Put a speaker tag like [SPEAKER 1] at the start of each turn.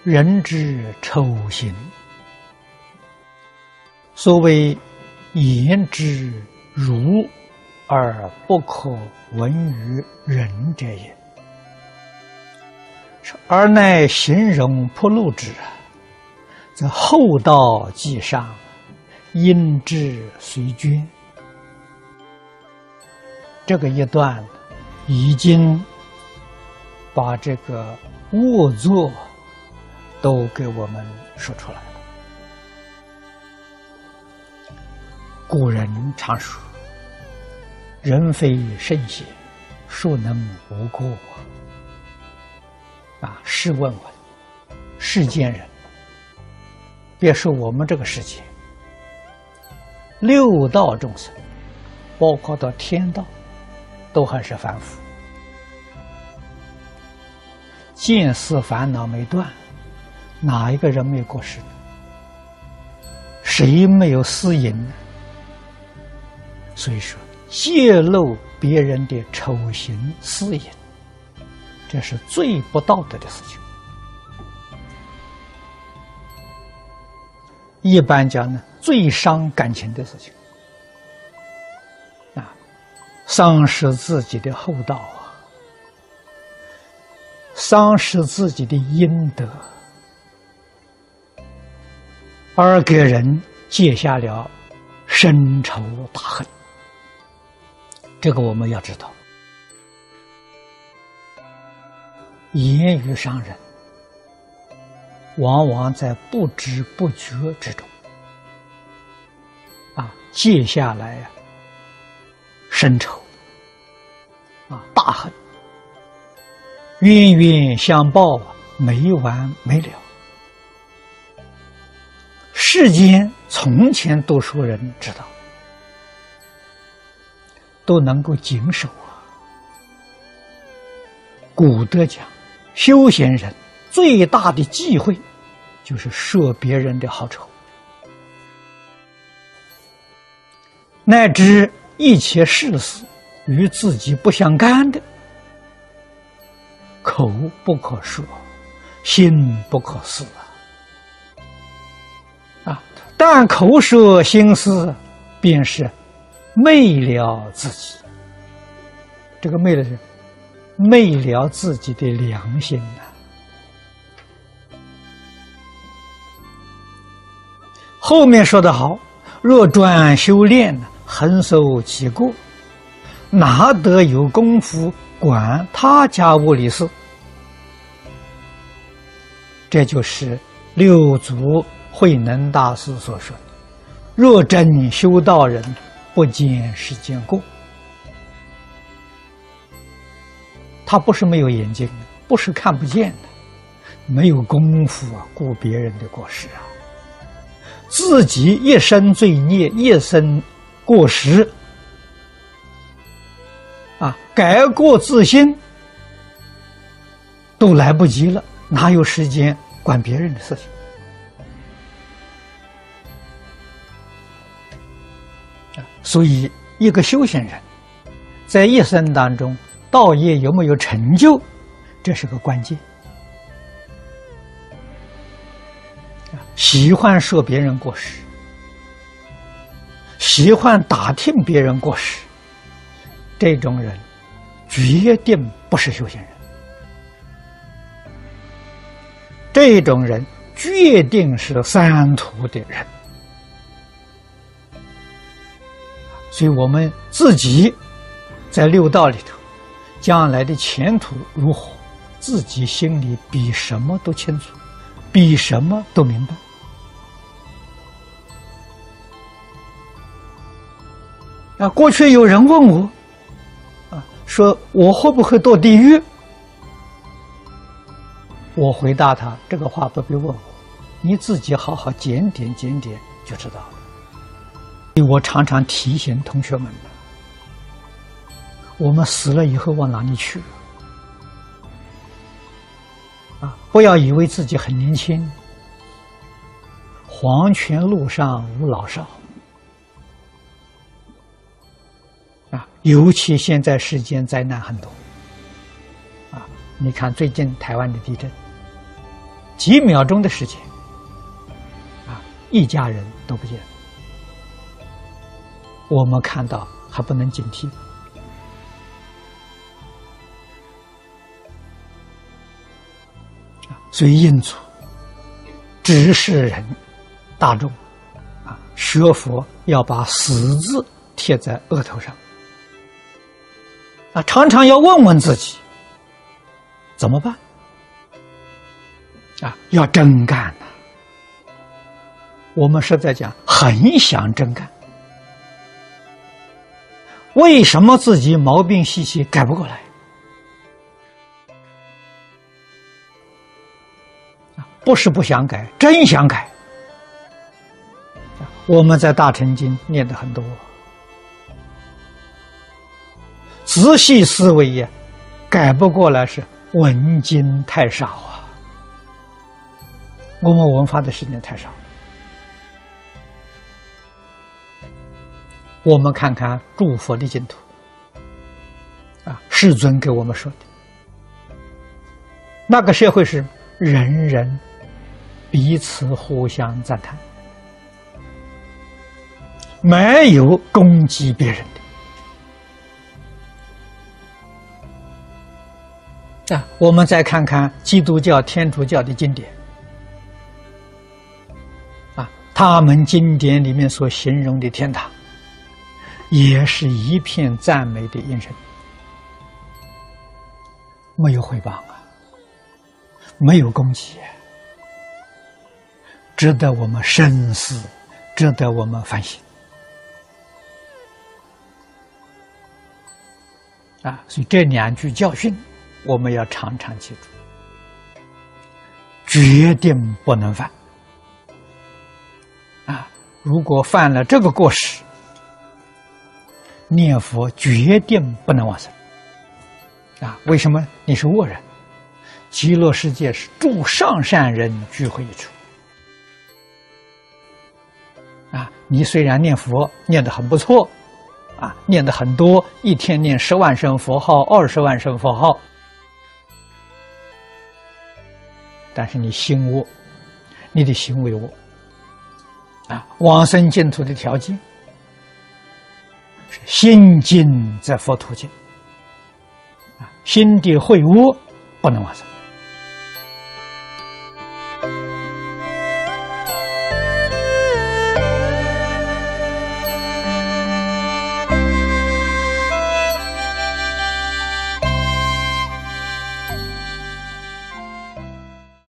[SPEAKER 1] 人之丑行。所谓言之儒而不可闻于人者也，而乃形容铺路之，则厚道既上，因之随捐。这个一段已经把这个恶作都给我们说出来了。古人常说：“人非圣贤，孰能无过？”试问问世间人，别说我们这个世界，六道众生，包括到天道，都还是凡夫，见思烦恼没断，哪一个人没有过失？谁没有私淫呢？所以说，泄露别人的丑行私淫，这是最不道德的事情。一般讲呢，最伤感情的事情，丧失自己的厚道丧失自己的阴德，而给人结下了深仇大恨。这个我们要知道，言语伤人，往往在不知不觉之中结下来深仇大恨，冤冤相报没完没了。世间从前读书人知道，都能够谨守古德讲，修行人最大的忌讳就是说别人的好丑，乃至一切事事与自己不相干的，口不可说，心不可思但口说心思，便是昧了自己。这个昧了是昧了自己的良心后面说得好，若专修炼恒守其过，哪得有功夫管他家务理事？这就是六祖慧能大师所说的：“若真修道人，不见世间过。”他不是没有眼睛，不是看不见的，没有功夫顾别人的过失自己一生罪孽，一生过失改过自新都来不及了，哪有时间管别人的事情？所以一个修行人在一生当中道业有没有成就，这是个关键。喜欢说别人过失，喜欢打听别人过失，这种人决定不是修行人，这种人决定是三途的人。所以我们自己在六道里头，将来的前途如何，自己心里比什么都清楚，比什么都明白。过去有人问我说我会不会堕地狱？我回答他，这个话不必问我，你自己好好检点检点就知道了。我常常提醒同学们，我们死了以后往哪里去不要以为自己很年轻，黄泉路上无老少尤其现在世间灾难很多你看最近台湾的地震， 几秒钟的时间，一家人都不见了。我们看到还不能警惕吗？所以印祖指示人大众学佛要把死字贴在额头上常常要问问自己怎么办要真干我们实在讲很想真干，为什么自己毛病习气改不过来？不是不想改，真想改。我们在大乘经念的很多，仔细思维呀，改不过来是闻经太少我们闻法的时间太少。我们看看诸佛的净土世尊给我们说的，那个社会是人人彼此互相赞叹，没有攻击别人的我们再看看基督教、天主教的经典他们经典里面所形容的天堂也是一片赞美的音声，没有毁谤没有攻击值得我们深思，值得我们反省所以这两句教训我们要常常记住，决定不能犯如果犯了这个过失，念佛决定不能往生为什么？你是恶人，极乐世界是诸上善人聚会一处你虽然念佛念得很不错念得很多，一天念10万声佛号、20万声佛号，但是你心恶，你的行为恶往生净土的条件是心净则佛土净心地秽恶，不能往生